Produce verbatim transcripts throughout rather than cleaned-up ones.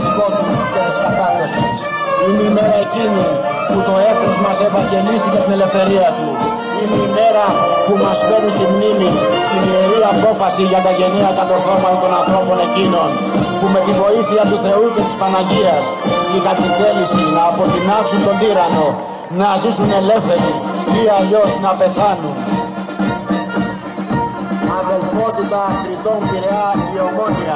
σκότους και της κατάδοσης. Είναι η μέρα εκείνη που το έθνος μας ευαγγελίστηκε την ελευθερία του. Είναι η μέρα που μας φέρνει στη μνήμη την ιερή απόφαση για τα γενναία κατορθώματα των ανθρώπων εκείνων που με τη βοήθεια του Θεού και της Παναγίας είχα την θέληση να αποτινάξουν τον τύραννο, να ζήσουν ελεύθεροι ή αλλιώς να πεθάνουν. Αδελφότητα Κρητών Πειραιά η Ομόνια.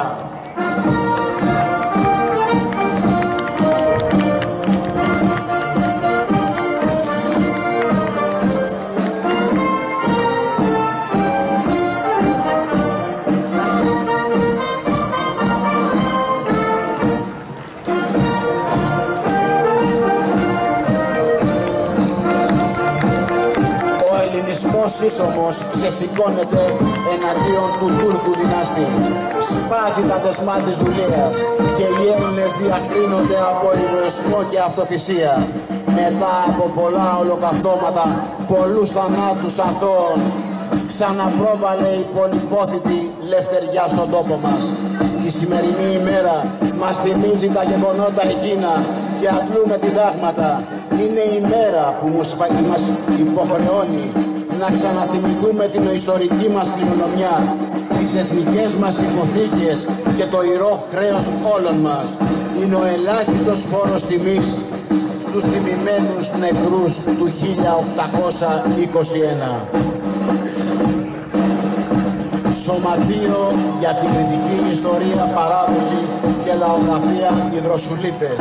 Ο σύσσωμος ξεσηκώνεται εναντίον του Τούρκου δυναστή. Σπάζει τα δεσμά της δουλείας και οι Έλληνες διακρίνονται από ιδεοσμό και αυτοθυσία. Μετά από πολλά ολοκαυτώματα, πολλούς θανάτους αθώων, ξαναπρόβαλε η πολυπόθητη λευτεριά στον τόπο μας. Η σημερινή ημέρα μας θυμίζει τα γεγονότα εκείνα και αντλούμε διδάγματα. Είναι η μέρα που μας υποχρεώνει να ξαναθυμηθούμε την ιστορική μας κληρονομιά, τις εθνικές μας υποθήκες και το ηρώ χρέος όλων μας. Είναι ο ελάχιστος φόρος τιμής στους τιμημένους νεκρούς του χίλια οκτακόσια είκοσι ένα. Σωματείο για την κριτική ιστορία, παράδοση και λαογραφία Ιδροσουλίτες.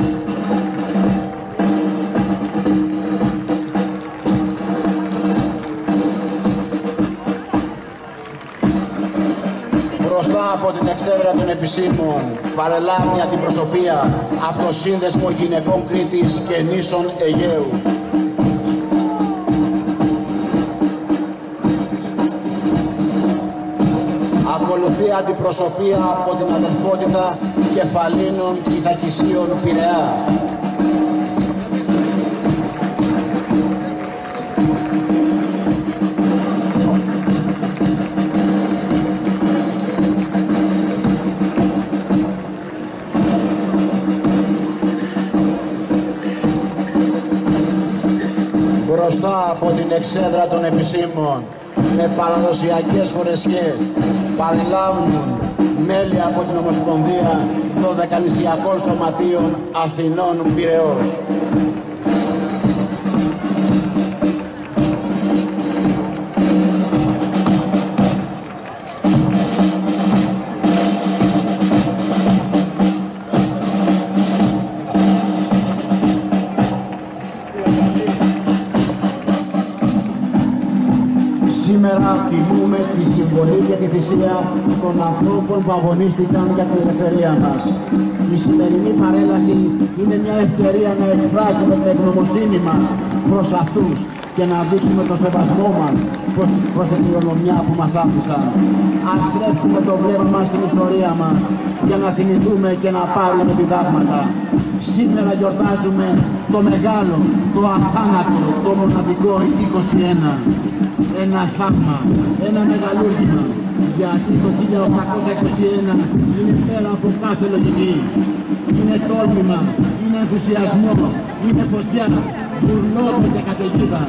Μπροστά από την εξέδρα των επισήμων παρελάβει αντιπροσωπεία από το Σύνδεσμο Γυναικών Κρήτης και Νήσων Αιγαίου. Ακολουθεί αντιπροσωπεία από την Αδελφότητα Κεφαλίνων Ηθακισίων Πειραιά. Μπροστά από την εξέδρα των επισήμων με παραδοσιακές φορεσιές παρελάβουν μέλη από την Ομοσπονδία Δωδεκανησιακών Σωματείων Αθηνών Πειραιώς. Σήμερα τιμούμε τη συμβολή και τη θυσία των ανθρώπων που αγωνίστηκαν για την ελευθερία μας. Η σημερινή παρέλαση είναι μια ευκαιρία να εκφράσουμε την ευγνωμοσύνη μας προς αυτούς και να δείξουμε το σεβασμό μας προς, προς την κληρονομιά που μας άφησαν. Ας στρέψουμε το βλέμμα μας στην ιστορία μας για να θυμηθούμε και να πάρουμε διδάγματα. Σήμερα γιορτάζουμε το μεγάλο, το αθάνατο, το μοναδικό είκοσι ένα. Ένα θαύμα, ένα μεγαλούργημα, γιατί το χίλια οκτακόσια είκοσι ένα είναι πέρα από κάθε λογική. Είναι τόλμημα, είναι ενθουσιασμός, είναι φωτιά, μπουρνόπο και καταιγίδα.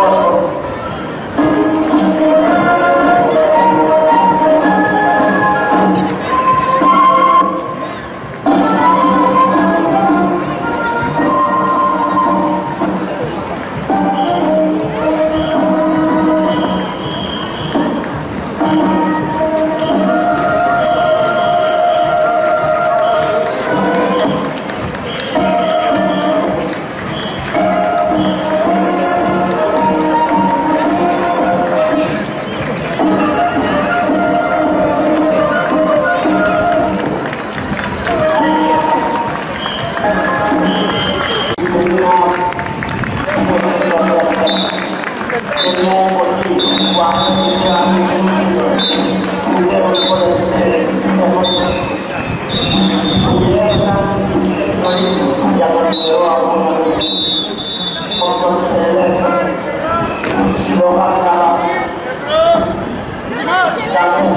Μόσχο. Gracias.